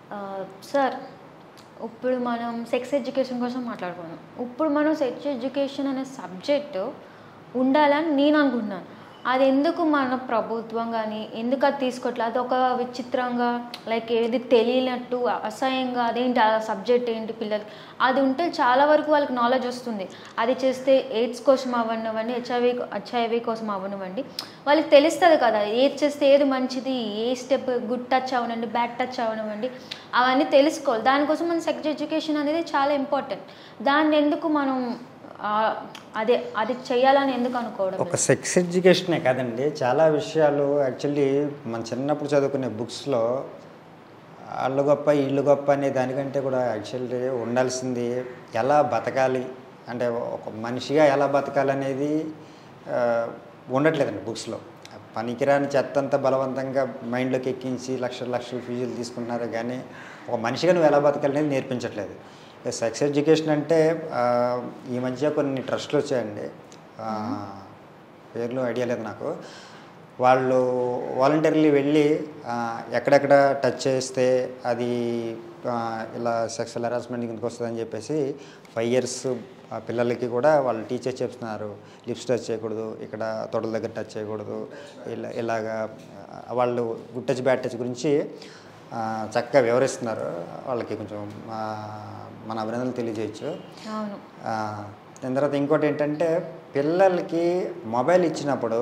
Sir ఇప్పుడు మనం sex education కోసం మాట్లాడుకున్నాం. ఇప్పుడు మనం సెక్స్ ఎడ్యుకేషన్ అనే సబ్జెక్టు ఉండాలని నేను అనుకుంటున్నాను. అది ఎందుకు మన ప్రభుత్వం కానీ ఎందుకు అది తీసుకోవట్లేదు? అదొక విచిత్రంగా లైక్ ఏది తెలియనట్టు అసహ్యంగా అదేంటి ఆ సబ్జెక్ట్ ఏంటి పిల్లలకి అది ఉంటే చాలా వరకు వాళ్ళకి నాలెడ్జ్ వస్తుంది. అది చేస్తే ఎయిడ్స్ కోసం అవ్వనివ్వండి, హెచ్ఐవి కోసం అవ్వనివ్వండి, వాళ్ళకి తెలుస్తుంది కదా ఏది చేస్తే ఏది మంచిది, ఏ స్టెప్ గుడ్ టచ్ అవనండి, బ్యాడ్ టచ్ అవనివ్వండి, అవన్నీ తెలుసుకోవాలి. దానికోసం మన సెక్స్ ఎడ్యుకేషన్ అనేది చాలా ఇంపార్టెంట్. దాన్ని ఎందుకు మనం అది చేయాలని ఎందుకు అనుకోవడం? ఒక సెక్స్ ఎడ్యుకేషనే కాదండి, చాలా విషయాలు యాక్చువల్లీ మన చిన్నప్పుడు చదువుకునే బుక్స్లో వాళ్ళు గొప్ప ఇల్లు గొప్ప అనే దానికంటే కూడా యాక్చువల్లీ ఉండాల్సింది ఎలా బతకాలి అంటే ఒక మనిషిగా ఎలా బతకాలనేది ఉండట్లేదండి బుక్స్లో. పనికిరాని చెత్తంతా బలవంతంగా మైండ్లోకి ఎక్కించి లక్షల లక్షల ఫీజులు తీసుకుంటున్నారు, కానీ ఒక మనిషిగా నువ్వు ఎలా బతకాలనేది నేర్పించట్లేదు. సెక్స్ ఎడ్యుకేషన్ అంటే ఈ మధ్య కొన్ని ట్రస్ట్లు వచ్చాయండి, పేర్లు ఐడియా లేదు నాకు. వాళ్ళు వాలంటీర్లీ వెళ్ళి ఎక్కడెక్కడ టచ్ చేస్తే అది ఇలా సెక్సువల్ హెరాస్మెంట్ కిందకి వస్తుందని చెప్పేసి 5 years పిల్లలకి కూడా వాళ్ళు టీచర్ చెప్తున్నారు. లిప్స్ టచ్ చేయకూడదు, ఇక్కడ తొడల దగ్గర టచ్ చేయకూడదు, ఇలాగా వాళ్ళు గుడ్ టచ్ బ్యాడ్ టచ్ గురించి చక్కగా వివరిస్తున్నారు. వాళ్ళకి కొంచెం మన అభినందనలు తెలియజేయచ్చు. దాని తర్వాత ఇంకోటి ఏంటంటే పిల్లలకి మొబైల్ ఇచ్చినప్పుడు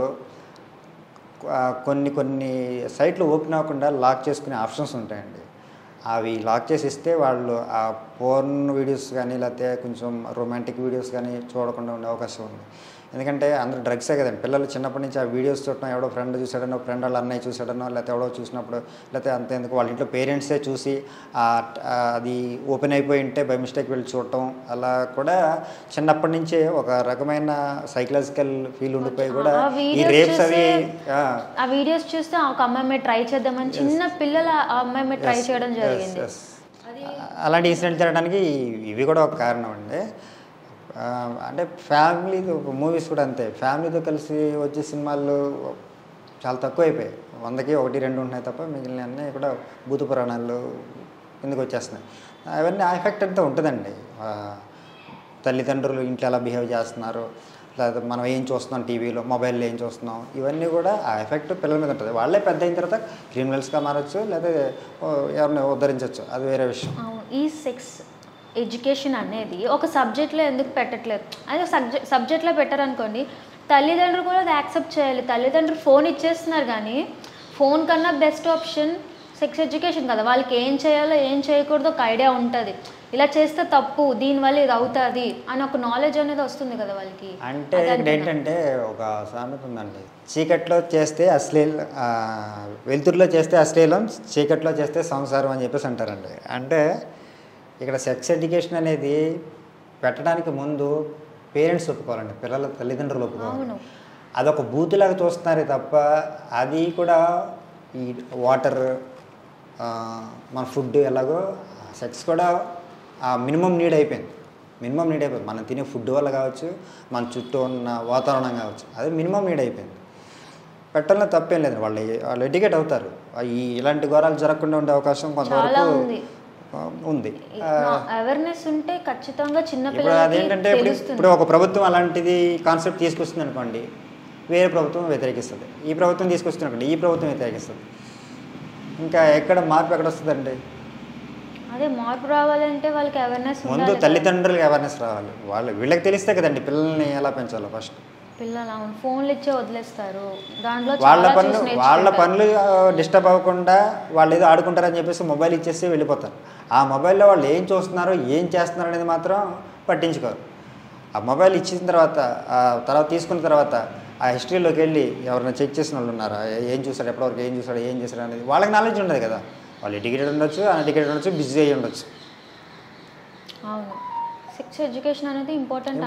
కొన్ని సైట్లు ఓపెన్ అవ్వకుండా లాక్ చేసుకునే ఆప్షన్స్ ఉంటాయండి. అవి లాక్ చేసి ఇస్తే వాళ్ళు ఆ పోర్న్ వీడియోస్ కానీ లేకపోతే కొంచెం రొమాంటిక్ వీడియోస్ కానీ చూడకుండా ఉండే అవకాశం ఉంది. ఎందుకంటే అందరూ డ్రగ్సే కదండి. పిల్లలు చిన్నప్పటి నుంచి ఆ వీడియోస్ చూడటం, ఎవడో ఫ్రెండ్ చూసాడనో, ఫ్రెండ్ వాళ్ళ అన్నయ్య చూసాడనో, లేకపోతే ఎవడో చూసినప్పుడు, లేకపోతే అంతేందుకు వాళ్ళ ఇంట్లో పేరెంట్సే చూసి అది ఓపెన్ అయిపోయి ఉంటే బై మిస్టేక్ వెళ్ళి చూడటం, అలా కూడా చిన్నప్పటి నుంచే ఒక రకమైన సైకలాజికల్ ఫీల్ ఉండిపోయి కూడా ఈ రేప్స్ అవి ఆ వీడియోస్ చూస్తే ఒక అమ్మాయి ట్రై చేద్దామని చిన్న పిల్లల ఆ అమ్మాయి ట్రై చేయడం జరిగింది. అలాంటి ఇన్సిడెంట్ జరగడానికి ఇవి కూడా ఒక కారణం అండి. అంటే ఫ్యామిలీతో మూవీస్ కూడా అంతే, ఫ్యామిలీతో కలిసి వచ్చే సినిమాలు చాలా తక్కువ అయిపోయాయి. 100కి 1, 2 ఉంటున్నాయి తప్ప మిగిలిన అన్నీ కూడా భూత పురాణాలు ఎందుకు వచ్చేస్తున్నాయి. అవన్నీ ఆ ఎఫెక్ట్ అంతా ఉంటుందండి. తల్లిదండ్రులు ఇంట్లో ఎలా బిహేవ్ చేస్తున్నారు, లేదా మనం ఏం చూస్తున్నాం టీవీలో, మొబైల్లో ఏం చూస్తున్నాం, ఇవన్నీ కూడా ఆ ఎఫెక్ట్ పిల్లల మీద ఉంటుంది. వాళ్ళే పెద్ద అయిన తర్వాత క్రిమినల్స్గా మారచ్చు, లేదా ఎవరిని ఉద్ధరించవచ్చు, అది వేరే విషయం. ఈ సెక్స్ ఎడ్యుకేషన్ అనేది ఒక సబ్జెక్ట్లో ఎందుకు పెట్టట్లేదు? అదే సబ్జెక్ట్లో పెట్టారనుకోండి, తల్లిదండ్రులు కూడా అది యాక్సెప్ట్ చేయాలి. తల్లిదండ్రులు ఫోన్ ఇచ్చేస్తున్నారు, కానీ ఫోన్ కన్నా బెస్ట్ ఆప్షన్ సెక్స్ ఎడ్యుకేషన్ కదా. వాళ్ళకి ఏం చేయాలో ఏం చేయకూడదో ఒక ఐడియా ఉంటుంది. ఇలా చేస్తే తప్పు, దీనివల్ల ఇది అవుతుంది అని ఒక నాలెడ్జ్ అనేది వస్తుంది కదా వాళ్ళకి. అంటే ఏంటంటే ఒక సామెత ఉందండి, చీకట్లో చేస్తే వెలుతురులో చేస్తే అశ్లీలం, చీకట్లో చేస్తే సంసారం అని చెప్పేసి అంటారండి. అంటే ఇక్కడ సెక్స్ ఎడ్యుకేషన్ అనేది పెట్టడానికి ముందు పేరెంట్స్ ఒప్పుకోవాలండి, పిల్లల తల్లిదండ్రులు ఒప్పుకోవాలి. అదొక బూతులాగా చూస్తున్నారే తప్ప అది కూడా ఈ వాటర్, మన ఫుడ్ ఎలాగో సెక్స్ కూడా మినిమం నీడ్ అయిపోయింది. మనం తినే ఫుడ్ వల్ల కావచ్చు, మన చుట్టూ ఉన్న వాతావరణం కావచ్చు, అది మినిమం నీడ్ అయిపోయింది. పెట్టాలని తప్పేం లేదు, వాళ్ళు ఎడ్యుకేట్ అవుతారు. ఇలాంటి ఘోరాలు జరగకుండా ఉండే అవకాశం కొంతవరకు ఉంది. అవేర్నెస్ ఉంటే ఖచ్చితంగా చిన్న ఇప్పుడు అదేంటంటే ఇప్పుడు ఒక ప్రభుత్వం అలాంటిది కాన్సెప్ట్ తీసుకొస్తుంది అనుకోండి, వేరే ప్రభుత్వం వ్యతిరేకిస్తుంది. ఈ ప్రభుత్వం తీసుకొస్తుంది అనుకోండి, ఈ ప్రభుత్వం వ్యతిరేకిస్తుంది. ఇంకా మార్పు ఎక్కడ వస్తుందండి? అదే మార్పు రావాలంటే వాళ్ళకి అవేర్నెస్ ముందు తల్లిదండ్రులకి అవేర్నెస్ రావాలి. వీళ్ళకి తెలిస్తే కదండి పిల్లల్ని ఎలా పెంచాలో. ఫస్ట్ పిల్లలు ఫోన్లు ఇచ్చే వదిలేస్తారు, దాంట్లో వాళ్ళ పనులు డిస్టర్బ్ అవ్వకుండా వాళ్ళు ఏదో ఆడుకుంటారని చెప్పేసి మొబైల్ ఇచ్చేసి వెళ్ళిపోతారు. ఆ మొబైల్లో వాళ్ళు ఏం చూస్తున్నారో ఏం చేస్తున్నారు అనేది మాత్రం పట్టించుకోరు. ఆ మొబైల్ ఇచ్చిన తర్వాత తీసుకున్న తర్వాత ఆ హిస్టరీలోకి వెళ్ళి ఎవరైనా చెక్ చేసిన వాళ్ళు ఉన్నారా, ఏం చూసారు, ఎప్పటివరకు ఏం చేశాడు అనేది వాళ్ళకి నాలెడ్జ్ ఉండదు కదా. వాళ్ళు ఎడ్యుకేటెడ్ ఉండొచ్చు, అన్ఎడ్యుకేటెడ్ ఉండొచ్చు, బిజీ అయ్యి ఉండొచ్చు. అవును, సెక్స్ ఎడ్యుకేషన్ అనేది ఇంపార్టెంట్.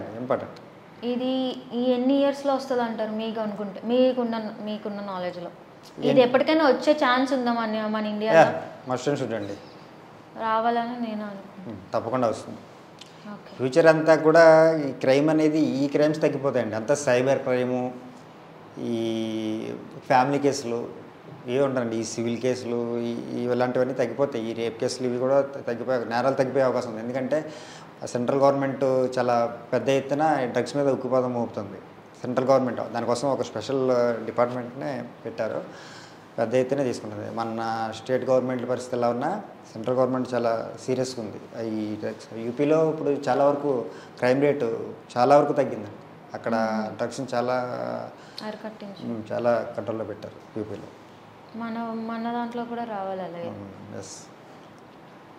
ఇది ఎన్ని ఇయర్స్లో వస్తుంది అంటారు మీకు అనుకుంటే, మీకున్న నాలెడ్జ్లో ఇది ఎప్పటికైనా వచ్చే ఛాన్స్ ఉందా మన ఇండియాలో? మస్ట్ అండ్ షుడ్ అండి, రావాలని నేను అనుకుంటున్నాను. తప్పకుండా వస్తుంది. ఫ్యూచర్ అంతా కూడా ఈ క్రైమ్ అనేది, ఈ క్రైమ్స్ తగ్గిపోతాయండి. అంతా సైబర్ క్రైము, ఈ ఫ్యామిలీ కేసులు, ఇవే ఉంటాయండి. ఈ సివిల్ కేసులు ఇలాంటివన్నీ తగ్గిపోతాయి. ఈ రేప్ కేసులు ఇవి కూడా నేరాలు తగ్గిపోయే అవకాశం ఉంది. ఎందుకంటే సెంట్రల్ గవర్నమెంట్ చాలా పెద్ద ఎత్తున డ్రగ్స్ మీద ఉక్కుపాదం మోపుతుంది. సెంట్రల్ గవర్నమెంట్ దానికోసం ఒక స్పెషల్ డిపార్ట్మెంట్నే పెట్టారు, పెద్ద ఎత్తునే తీసుకుంటుంది. మన స్టేట్ గవర్నమెంట్ పరిస్థితి ఎలా ఉన్నా సెంట్రల్ గవర్నమెంట్ చాలా సీరియస్గా ఉంది. ఈ డ్రగ్స్ యూపీలో ఇప్పుడు చాలా వరకు క్రైమ్ రేటు చాలా వరకు తగ్గిందండి. అక్కడ డ్రగ్స్ని చాలా కంట్రోల్లో పెట్టారు యూపీలో. మన దాంట్లో కూడా రావాలి అలాగే. ఎస్.